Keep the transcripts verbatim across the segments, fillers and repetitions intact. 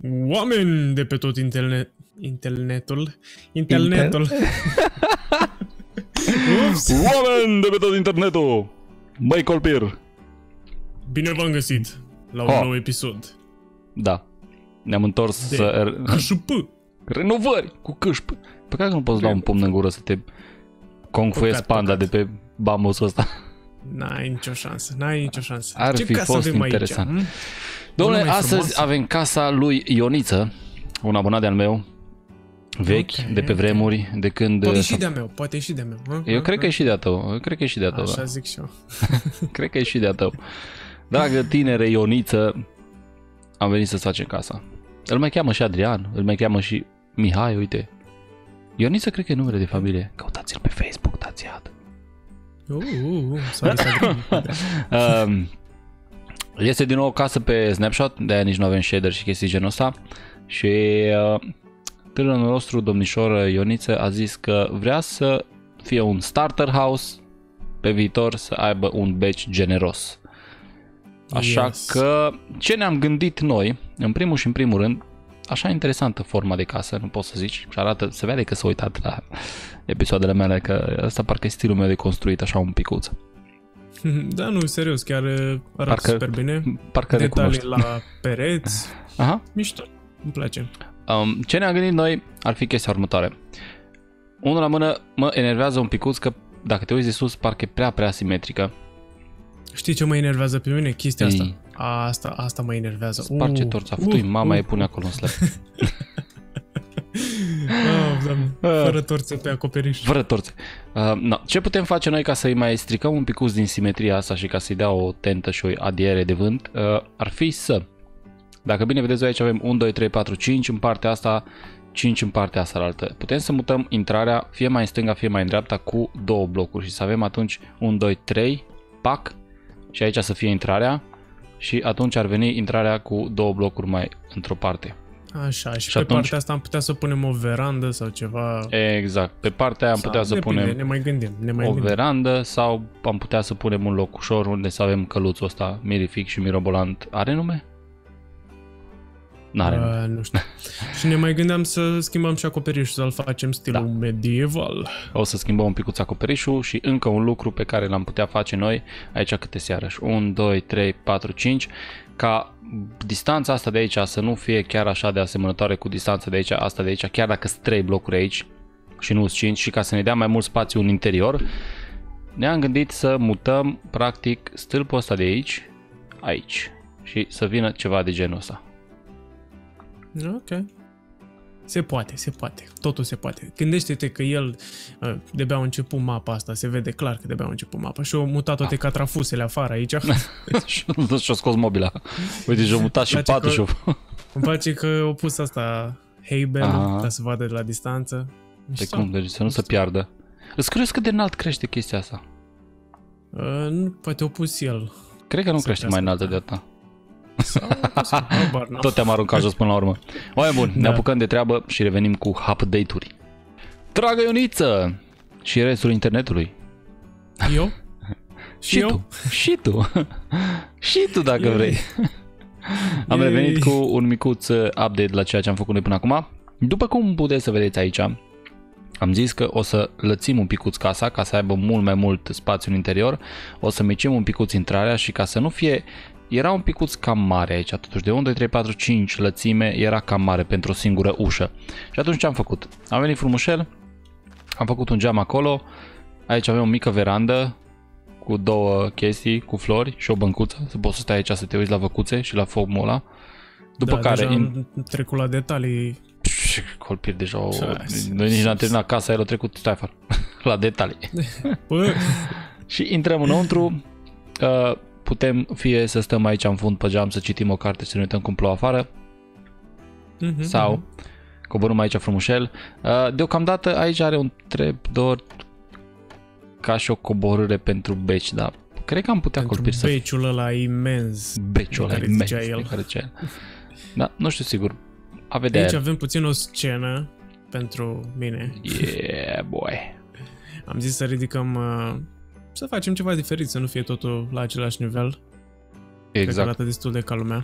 Oameni de pe tot internet, internetul, internetul. Ups. Oameni de pe tot internetul, băi Colpir. Bine v-am găsit la un ha. nou episod. Da, ne-am întors de să... câșp. Renovări cu câșp. Pe care nu poți da un pumn în gură să te confuiesc panda de pe bambusul ăsta. N-ai nicio șansă, n-ai nicio șansă. Ar Ce fi fost interesant. Aici, Dom'le, astăzi frumoasă. Avem casa lui Ioniță, un abonat de-al meu, vechi, okay, de pe vremuri, okay. de când... Poate și de-a meu, poate și de-a meu. Ha? Eu ha? cred că e și de-a tău, eu cred că e și de-a tău. Așa da. zic și eu. Cred că e și de-a tău. Dragă tinere Ioniță, am venit să-ți facem casa. Îl mai cheamă și Adrian, îl mai cheamă și Mihai, uite. Ioniță cred că e numele de familie. Căutați-l pe Facebook, dați iad. Uh, uh, uh, sorry, um, Este din nou o casă pe Snapshot, de-aia nici nu avem shader și chestii genul ăsta. Și uh, tânărul nostru, domnișor Ioniță, a zis că vrea să fie un starter house pe viitor, să aibă un beci generos. Așa yes. că ce ne-am gândit noi, în primul și în primul rând, așa interesantă forma de casă, nu poți să zici, și arată, se vede că s-a uitat la episoadele mele, că ăsta parcă e stilul meu de construit așa un picuț. Da, nu, serios, chiar arată parcă, super bine. Parcă detalii recunoști. La pereți. Aha. Mișto, îmi place. Um, ce ne-am gândit noi ar fi chestia următoare. Unul la mână mă enervează un picuț că dacă te uiți de sus parcă e prea, prea simetrică. Știi ce mă enervează pe mine? Chestia asta. Ei. Asta, asta mă enervează. Sparge uh, torța. Futui, uh, mama uh, e pune acolo în slăb. Oh, doamne, fără torțe pe acoperiș. Fără torțe. Uh, no. Ce putem face noi ca să-i mai stricăm un picuț din simetria asta și ca să-i dea o tentă și o adiere de vânt, uh, ar fi să, dacă bine vedeți aici avem unu, doi, trei, patru, cinci în partea asta, cinci în partea asta altă. Putem să mutăm intrarea fie mai în stânga, fie mai în dreapta cu două blocuri și să avem atunci unu, doi, trei, pac, și aici să fie intrarea și atunci ar veni intrarea cu două blocuri mai într-o parte. Așa, și, și pe atunci... partea asta am putea să punem o verandă sau ceva. Exact, pe partea aia am sau putea să depinde, punem ne mai gândim, ne mai o gândim. verandă sau am putea să punem un loc ușor unde să avem căluțul ăsta mirific și mirobolant. Are nume? N-are nume. Uh, nu știu. Și ne mai gândeam să schimbăm și acoperișul, să-l facem stilul da. medieval. O să schimbăm un picuț acoperișul și încă un lucru pe care l-am putea face noi, aici câte searăși, unu, doi, trei, patru, cinci, ca distanța asta de aici să nu fie chiar așa de asemănătoare cu distanța de aici, asta de aici, chiar dacă sunt trei blocuri aici și nu sunt cinci, și ca să ne dea mai mult spațiu în interior, ne-am gândit să mutăm practic stâlpul ăsta de aici, aici, și să vină ceva de genul ăsta. Ok. Se poate, se poate. Totul se poate. Gândește-te că el de-abia a început mapa asta. Se vede clar că de-abia a început mapa. Și au mutat toate catrafusele afară aici. Și-a scos mobila. Uite, și-a mutat și patul și îmi place că au pus asta Hebel, ca să vadă de la distanță. De cum? Deci să nu se piardă. Îți curios cât de înalt crește chestia asta? Uh, nu, poate au pus el. Cred că nu crește mai înaltă de atâta. Sau, bar, no. Tot te-am aruncat jos până la urmă. Oameni buni, da. Ne apucăm de treabă și revenim cu update-uri. Dragă Ioniță și restul internetului. Eu? Și, și eu? Tu. Și tu. Și tu dacă Yay. vrei. Am Yay. revenit cu un micuț update la ceea ce am făcut noi până acum. După cum puteți să vedeți aici, am zis că o să lățim un picuț casa ca să aibă mult mai mult spațiu în interior. O să micim un picuț intrarea și ca să nu fie... Era un picuț cam mare aici, totuși de unu, doi, trei, patru, cinci lățime era cam mare pentru o singură ușă. Și atunci ce am făcut? Am venit frumușel, am făcut un geam acolo, aici avem o mică verandă cu două chestii, cu flori și o băncuță, să poți să stai aici să te uiți la văcuțe și la focul ăla. După da, care... deja in... am trecut la detalii. Colpir deja, o... noi nici n-am terminat casa, el a trecut, stai afară, la detalii. Și intrăm înăuntru. Uh, Putem fie să stăm aici în fund pe geam, să citim o carte și să ne uităm cum plouă afară, mm-hmm, sau mm-hmm. coborâm aici frumușel. Deocamdată aici are un trapdoor ca și o coborâre pentru beci, dar cred că am putea pentru Colpir să... beciul ăla imens. Beciul ăla imens, el. Care zicea el. Da, nu știu sigur. A vedea aici el. avem puțin o scenă pentru mine. Yeah, boy. Am zis să ridicăm... Uh... să facem ceva diferit, să nu fie totul la același nivel. Exact. Cred că arată destul de ca lumea.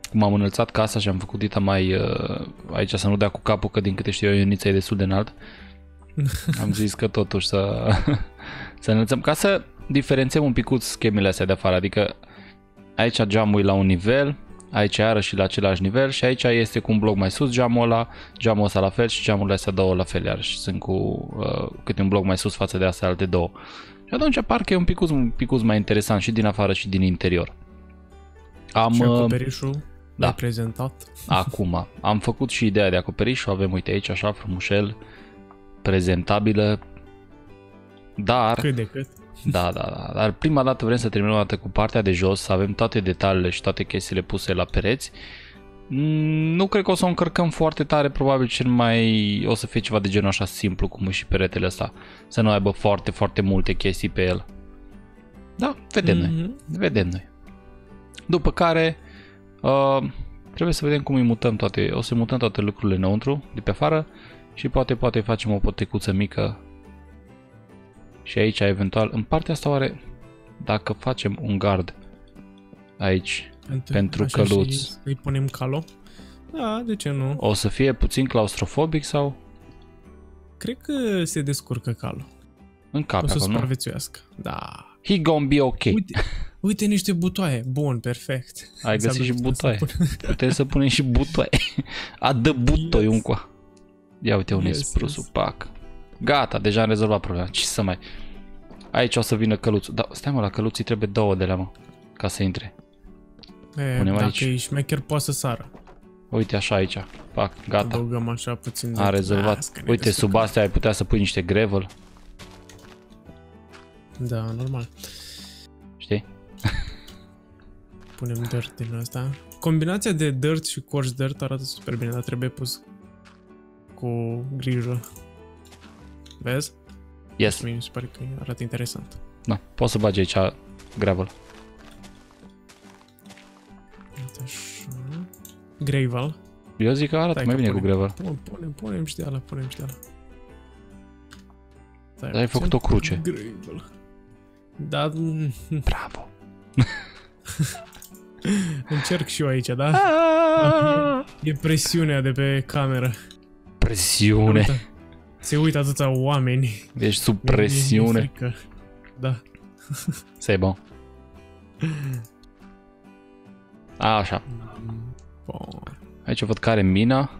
cum am înălțat casa și am făcut dita mai uh, aici să nu dea cu capul, că din câte știu eu Ionița e destul de înalt. Am zis că totuși să, să înălțăm, ca să diferențiem un picuț schemele astea de afară, adică aici geamul e la un nivel, aici iarăși la același nivel și aici este cu un bloc mai sus geamul ăla, geamul ăsta la fel și geamurile astea două la fel, iarăși sunt cu uh, câte un bloc mai sus față de astea alte două. Și atunci parcă e un picuț, un picuț mai interesant și din afară și din interior. Am, și acoperișul da, l-ai prezentat. Acum, am făcut și ideea de acoperiș, o avem, uite aici, așa, frumușel, prezentabilă, dar... Cât de cât. Da, da, da, dar prima dată vrem să terminăm o dată cu partea de jos, să avem toate detaliile și toate chestiile puse la pereți. Nu cred că o să o încărcăm foarte tare, probabil cel mai o să fie ceva de genul așa simplu, cum e și peretele ăsta, să nu aibă foarte, foarte multe chestii pe el. Da, vedem mm-hmm. noi, vedem noi. După care uh, trebuie să vedem cum îi mutăm toate, o să mutăm toate lucrurile înăuntru, de pe afară și poate, poate facem o potecuță mică și aici eventual, în partea asta oare, dacă facem un gard aici pentru, pentru căluț, îi punem calo? Da, de ce nu? O să fie puțin claustrofobic sau? Cred că se descurcă calo. În cap, o să acolo, supraviețuiască. Da. He gonna be ok. Uite, uite niște butoaie. Bun, perfect. Ai găsit și butoaie. Putem să punem și butoaie. Adă butoi yes. Uncoa. Ia uite un yes, sprusul, yes. Pac. Gata, deja am rezolvat problema. Ce să mai... Aici o să vină căluțul. Da, stai mă, la căluții trebuie două de la mă, ca să intre. E, punem dacă aici. E șmecher, poate să sară. Uite așa aici. Pac, gata. Adăugăm așa puțin de... A rezolvat. Ah, uite, sub astea ai putea să pui niște gravel. Da, normal. Știi? Punem dirt din asta. Combinația de dirt și coarse dirt arată super bine, dar trebuie pus cu grijă. Vezi? Yes. Mi se pare că arată interesant. Da, poți să bagi aici gravel. Așa. Gravel. Eu zic că arată Stai mai că bine punem, cu gravel. Punem, punem, punem și de ala, punem și de ala. Dar ai făcut o cruce. Gravel. Da. Bravo. Încerc și eu aici, da? E presiunea de pe cameră. Presiune. Uita. Se uită atâția oameni. Ești sub presiune. Da. C'est bon. A, așa. Bun. Aici văd care mina.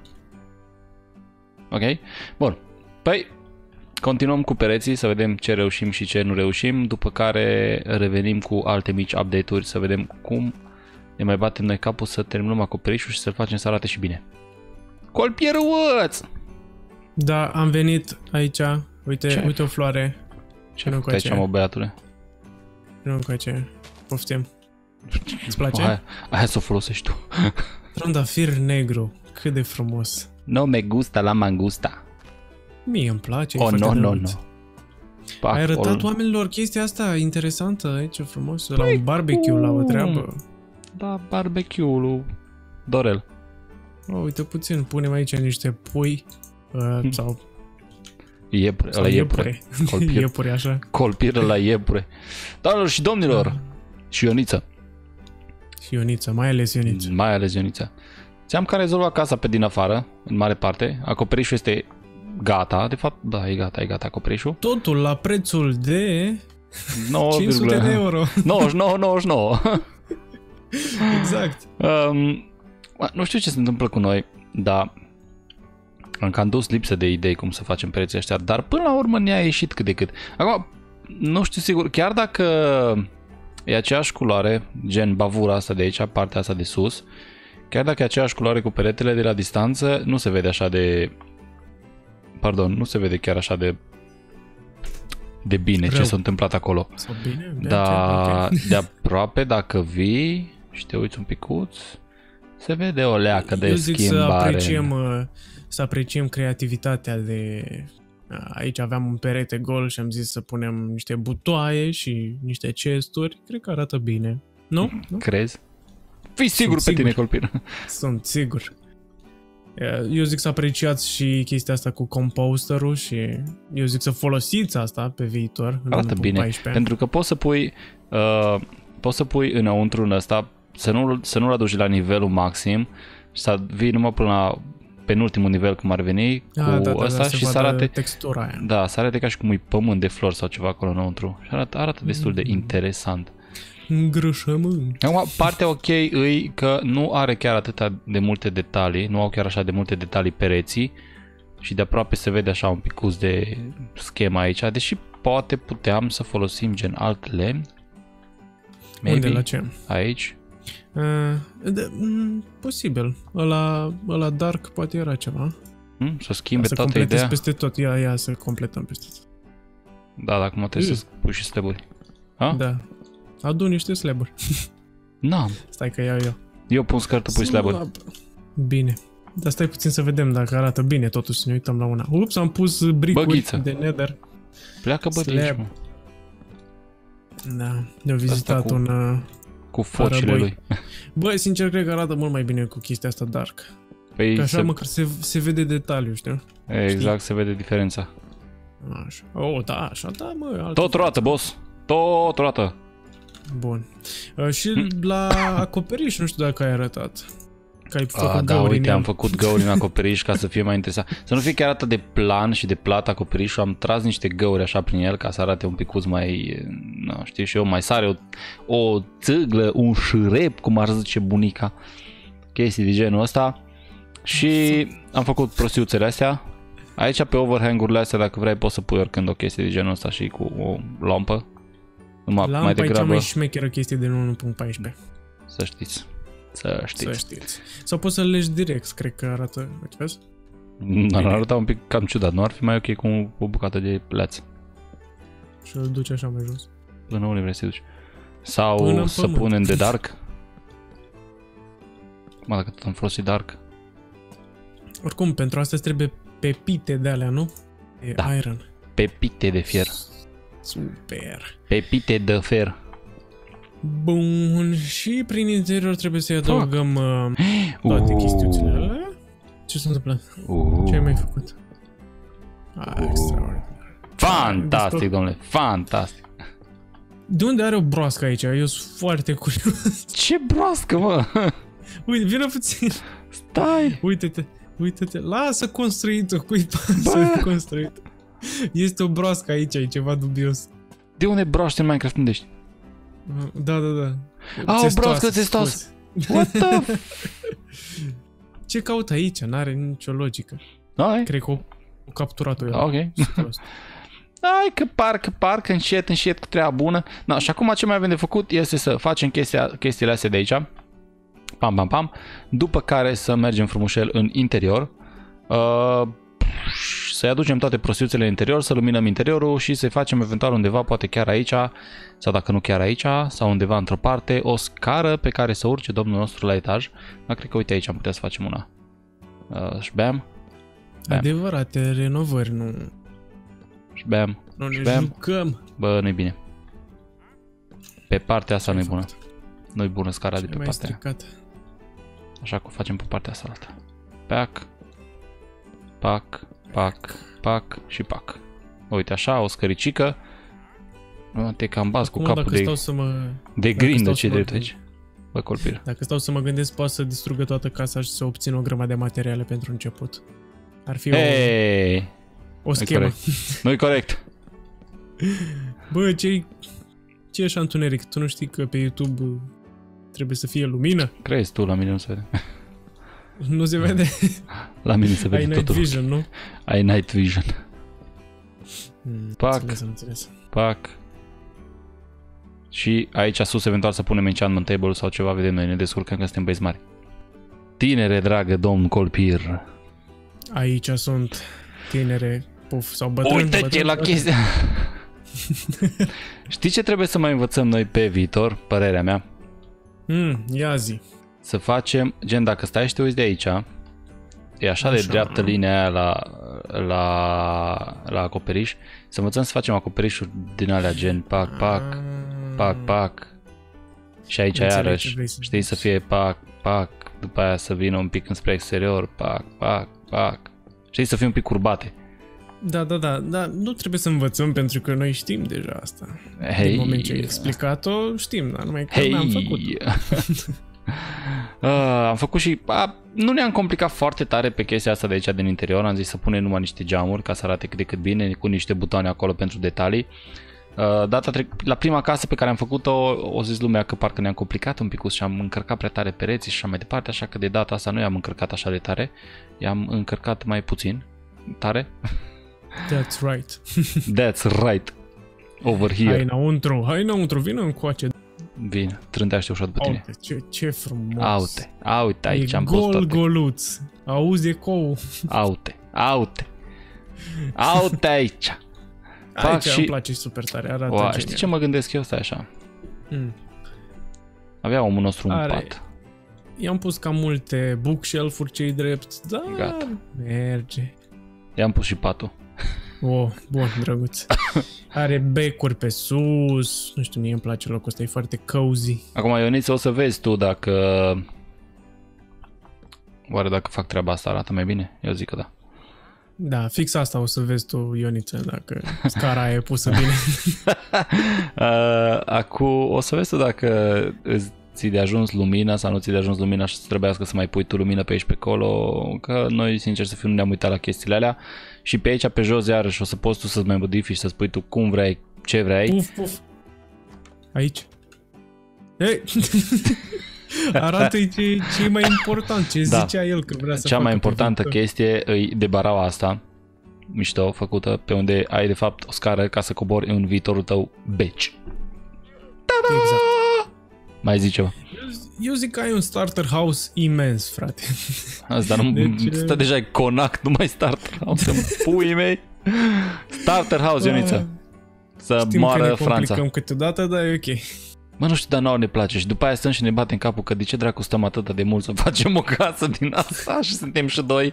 Ok. Bun. Păi, continuăm cu pereții să vedem ce reușim și ce nu reușim, după care revenim cu alte mici update-uri să vedem cum ne mai batem noi capul să terminăm acoperișul și să-l facem să arate și bine. Colpieruăț! Da, am venit aici. Uite, ce? Uite o floare. Ce ai făcut aici, mă, băiatule? Nu încoace. Poftim. Îți place? Aia, aia să o folosești tu. Trandafir negru. Cât de frumos. No me gusta la mangusta. Mie îmi place. Oh, no, no, no. Ai arătat oamenilor chestia asta interesantă aici, frumos, la un barbecue, la o treabă. Da, barbecue-ul lui Dorel. Oh, uite puțin, punem aici niște pui uh, sau... Iepure, sau la iepure. Iepure. Iepure, așa. Colpire la iepure. Doamnelor și domnilor, ah. și Ioniță. Și Ioniță, mai ales Ioniță. Mai ales Ioniță. Ți-am că rezolvat casa pe din afară, în mare parte. Acoperișul este gata, de fapt, da, e gata, e gata acoperișul. Totul la prețul de nouă, cinci sute de euro. nouăzeci și nouă, nouăzeci și nouă. Exact. Um, nu știu ce se întâmplă cu noi, dar am cam dus lipsă de idei cum să facem pereții ăștia, dar până la urmă ne-a ieșit cât de cât. Acum, nu știu sigur, chiar dacă e aceeași culoare, gen bavura asta de aici, partea asta de sus, chiar dacă e aceeași culoare cu peretele de la distanță, nu se vede așa de... Pardon, nu se vede chiar așa de de bine Rău. Ce s-a întâmplat acolo. Sau bine? Dar okay. De aproape, dacă vii și te uiți un picuț, se vede o leacă de Eu zic schimbare. Să apreciem, să apreciem creativitatea de... Aici aveam un perete gol și am zis să punem niște butoaie și niște chesturi. Cred că arată bine. Nu? nu? Crezi? Fii sigur Sunt pe sigur. Tine, Colpir. Sunt sigur. Eu zic să apreciați și chestia asta cu composterul și eu zic să folosiți asta pe viitor. Arată bine, paisprezece. Pentru că poți să pui uh, poți să pui înăuntru în ăsta să nu, să nu-l aduci la nivelul maxim și să vii numai până la penultimul nivel cum ar veni cu A, da, da, ăsta da, și să arate textura aia. Da, să arate ca și cum e pământ de flori sau ceva acolo înăuntru. Și arată, arată destul de interesant. Îngrășământ. Acum, partea ok e că nu are chiar atâta de multe detalii, nu au chiar așa de multe detalii pereții și de aproape se vede așa un picuț de schema aici, deși poate puteam să folosim gen alt lemn. Maybe. Unde, la ce? Aici. Uh, de, m- posibil. Ăla, ăla dark poate era ceva. Hmm? Să schimbe să toată ideea. peste tot. Ia, ia să completăm peste tot. Da, dacă mă trebuie să pui și slaburi. Ha? Da. Adu niște slaburi. N-am. Stai că iau eu. Eu pun scăr, tu pui slaburi. Bine. Dar stai puțin să vedem dacă arată bine totuși, să ne uităm la una. Ups, am pus bricuri Băghiță. de nether. Pleacă băghici, mă. Da, ne-au vizitat cu, un... Uh, cu focile lui. Băi, sincer, cred că arată mult mai bine cu chestia asta dark. Păi că așa se... măcar se, se vede detaliu, știu? Exact, știi? se vede diferența. Așa. Oh, da, așa, da, mă. Tot roată, boss. Tot roată. Bun. Uh, și hmm. la acoperiș, nu știu dacă ai arătat. Că ai făcut A, da, găuri uite, în am făcut găuri în acoperiș ca să fie mai interesant. Să nu fie chiar atât de plan și de plat acoperișul, am tras niște găuri așa prin el ca să arate un picuț mai, nu știu și eu, mai sare o, o țâglă, un șrep, cum ar zice bunica. Chestii de genul ăsta. Și am făcut prostiuțele astea. Aici pe overhang-urile astea, dacă vrei, poți să pui oricând o chestie de genul ăsta și cu o lampă. Numai, Lampa mai degrabă, e cea mai șmecheră chestie de unu punct paisprezece. Să știți. Să știți. Să știți. Sau poți să-l legi direct, cred că arată, uite, vezi? Ar arăta un pic cam ciudat, nu ar fi mai ok cu o bucată de leață. Și îl duci așa mai jos. Până unde vrei să duci? Sau Până să punem de dark? Mă, dacă tot am folosit dark. Oricum, pentru asta îți trebuie pepite de alea, nu? E da. Iron. Pepite de fier. Super. Pepite de fer. Bun, și prin interior trebuie să-i adăugăm uh, toate uh. chestiuțele alea. Ce s-a întâmplat? Uh. Ce ai mai făcut? Ah, uh. Extraordinar. Fantastic, domnule, fantastic. De unde are o broască aici? Eu sunt foarte curios. Ce broască, mă? Uite, vină puțin. Stai. Uite-te, uite-te. Lasă construit-o, cui pasă construit. Este o broască aici, e ceva dubios. De unde broaște în Minecraft unde ești? Da, da, da. A, o broască țestoasă. What the Ce caut aici? N-are nicio logică. Ai? Cred că o, o capturat-o eu. Ok. Hai că parcă, parcă, încet, încet, cu treaba bună. Da, și acum ce mai avem de făcut este să facem chestia, chestiile astea de aici. Pam, pam, pam. După care să mergem frumușel în interior. Uh, să-i aducem toate prostiuțele în interior, să luminăm interiorul și să-i facem eventual undeva, poate chiar aici, sau dacă nu chiar aici, sau undeva într-o parte, o scară pe care să urce domnul nostru la etaj. Dar cred că uite aici am putea să facem una. Uh, și bam. Bam. Adevărate renovări, nu... Și bam. Nu ne bam. jucăm. Bă, nu-i bine. Pe partea asta nu-i bună. Nu-i bună scara ce de pe partea stricat. Așa că o facem pe partea asta alta. Pac. Pac. Pac. Pac. Și pac. Uite așa, o scăricică. Te cam baz cu capul de, mă... de grindă ce drept aici. Bă, colpire. Dacă stau să mă gândesc, poate să distrugă toată casa și să obțin o grămadă de materiale pentru început. Ar fi hey! o, o schemă. Nu-i corect. Bă, ce-i ce e așa întuneric? Tu nu știi că pe YouTube trebuie să fie lumină? Crezi tu, la mine nu se vede. Nu se vede? La mine se vede totul. Ai night vision, nu? Ai night vision. Hmm, pac, înțeles, înțeles. pac. Și aici sus eventual să punem enchantment table sau ceva, vedem noi, ne descurcăm că suntem băieți mari. Tinere, dragă domn Colpir. Aici sunt tinere, puf, sau bătrâni. Uite-te la chestia. Știi ce trebuie să mai învățăm noi pe viitor, părerea mea? Mm, ia zi. Să facem, gen dacă stai și te uiți de aici, e așa, așa de dreaptă linia aia la, la, la acoperiș, să învățăm să facem acoperișuri din alea gen pac, pac, pac, pac. Și aici înțeleg iarăși, știi, să fie pac, pac, după aia să vină un pic înspre exterior, pac, pac, pac. Știi, să fie un pic curbate. Da, da, da, da, nu trebuie să învățăm pentru că noi știm deja asta. Hey. Din moment ce ai explicat-o, știm, dar numai că Hey. n-am făcut. uh, am făcut și... A, nu ne-am complicat foarte tare pe chestia asta de aici din interior, am zis să punem numai niște geamuri ca să arate cât de cât bine, cu niște butoane acolo pentru detalii. Uh, data trec... La prima casă pe care am făcut-o, o zis lumea că parcă ne-am complicat un pic și am încărcat prea tare pereții și așa mai departe, așa că de data asta nu i-am încărcat așa de tare, i-am încărcat mai puțin tare. That's right. That's right. Over here. Hai înăuntru, hai înăuntru, vină încoace. Vine, trântește ușa după tine. Aute, ce, ce frumos. Aute, aute aici e am gol, pus toate. goluț. Auzi ecou. Aute, aute. Aute aici. Aici și... îmi place super tare, arată Oa, genial. știi ce mă gândesc eu? Stai așa. Mm. Avea omul nostru un Are. pat. I-am pus cam multe bookshelf-uri cei drept, dar Gata. merge. I-am pus și patul. Oh, bun, drăguț. Are becuri pe sus, nu știu, mie îmi place locul ăsta, e foarte cozy. Acum, Ioniță, o să vezi tu dacă... Oare dacă fac treaba asta arată mai bine? Eu zic că da. Da, fix asta o să vezi tu, Ioniță, dacă scara e pusă bine. uh, Acum, o să vezi tu dacă îți ți de ajuns lumina sau nu ți de ajuns lumina și să trebuiască să mai pui tu lumină pe aici pe acolo, că noi, sincer să fiu, nu ne-am uitat la chestiile alea. Și pe aici, pe jos, iarăși, o să poți tu să-ți mai modifici, să spui tu cum vrei, ce vrei. Puf, puf. Aici. Ei! Arată-i ce, ce e mai important, ce Da. zicea el că vrea să Cea facă mai pe importantă viitor. chestie e de baraua asta, mișto, făcută, pe unde ai de fapt o scară ca să cobori în viitorul tău beci. Exact. Mai zici ceva? Eu zic că ai un starter house imens, frate. Asta nu Deci, stă deja e conac, nu mai starter house, puii mei. Starter house, Ioniță. Să Știm moară că ne Franța. complicăm câteodată, dar e ok. Mă, nu știu, dar nouă ne place și după aia stăm și ne batem capul că de ce dracu stăm atât de mult să facem o casă din asta și suntem și doi.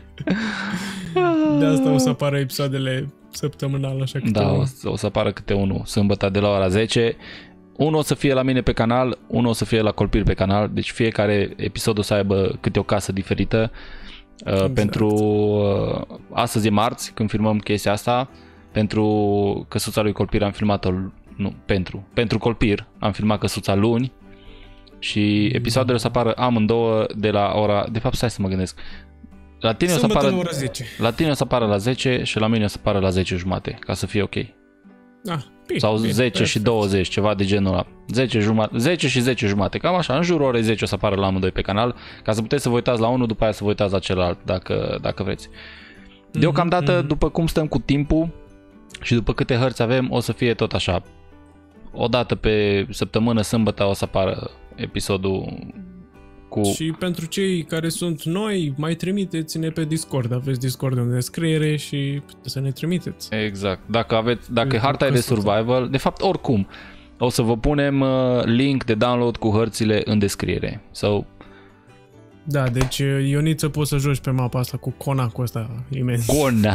De asta o să apară episoadele săptămânal, așa câte Da, unul. o să, o să apară câte unul sâmbătă de la ora zece. Unul o să fie la mine pe canal, unul o să fie la Colpiri pe canal, deci fiecare episod o să aibă câte o casă diferită. Exact. Pentru uh, astăzi e marți, când filmăm chestia asta. Pentru Căsuța lui Colpir am filmat-o, nu, pentru, pentru Colpir am filmat Căsuța luni. Și episoadele o să apară amândouă de la ora, de fapt stai să mă gândesc. La tine, o să Sâmbătă apară, la ora zece. la tine o să apară la zece și la mine o să apară la zece jumate, ca să fie ok. Ah, bine, Sau bine, zece perfect. și douăzeci, ceva de genul ăla. zece, jumate, zece și zece jumate, cam așa, în jurul orei zece o să apară la amândoi pe canal, ca să puteți să vă uitați la unul, după aia să vă uitați la celălalt, dacă, dacă vreți. Deocamdată, mm-hmm. după cum stăm cu timpul și după câte hărți avem, o să fie tot așa. O dată pe săptămână, sâmbătă, o să apară episodul cu... Și pentru cei care sunt noi, mai trimiteți-ne pe Discord. Aveți Discord în descriere și puteți să ne trimiteți. Exact. Dacă aveți, dacă Pentru harta e de căsuță. survival, de fapt oricum, o să vă punem uh, link de download cu hărțile în descriere. So, Da, deci Ioniță, poți să joci pe mapa asta cu conacul ăsta imens. Gona!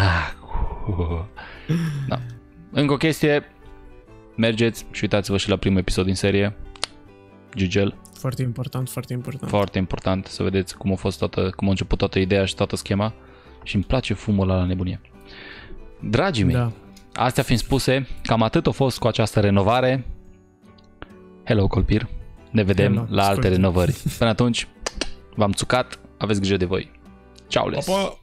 Da. Încă o chestie, mergeți și uitați-vă și la primul episod din serie. Gigel. Foarte important, foarte important. Foarte important să vedeți cum a fost toată, cum a început toată ideea și toată schema. Și îmi place fumul ăla la nebunie. Dragii mei, Da. astea fiind spuse, cam atât a fost cu această renovare. Hello, Colpir. Ne vedem Hello, la alte ascult. renovări. Până atunci, v-am țucat, aveți grijă de voi. Ciao, les! Pa, pa!